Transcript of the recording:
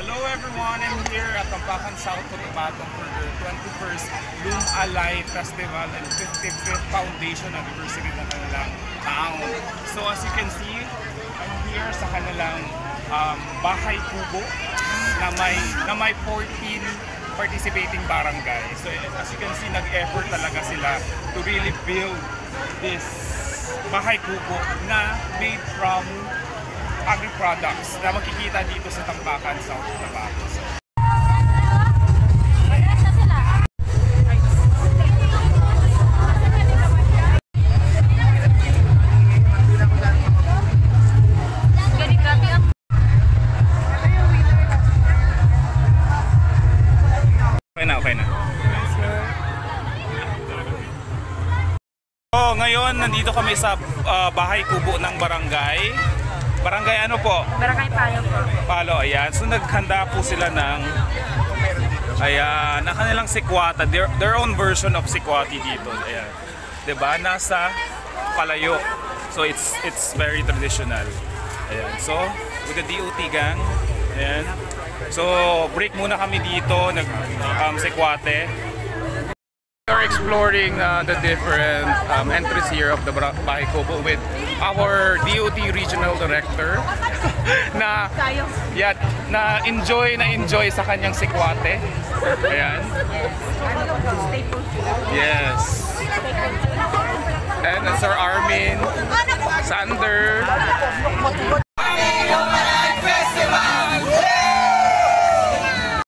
Hello everyone, I'm here at Tampakan South Cotabato for the 21st Loom Alive Festival and 55th Foundation Anniversary ng kanilang town. So as you can see, I'm here sa kanilang bahay kubo na may 14 participating barangay. So as you can see, nag-effort talaga sila to really build this bahay kubo na made from agri-products na makikita dito sa Tampakan South Cotabato. Okay na. So, ngayon nandito kami sa bahay kubo ng barangay. Barangay ano po? Barangay Palo po. Palo, ayan. So naghanda po sila ng ayan, na kanilang sikwata, their own version of sikwati dito. Ayan. 'Di ba? Nasa palayo. So it's very traditional. Ayan. So with the DOT gang, ayan. So break muna kami dito, nag sikwate. We are exploring the different entries here of the Bahay Kubo with our DOT Regional Director na enjoy sa kanyang sikwate. Ayan. Yes. And Sir Armin, Sander,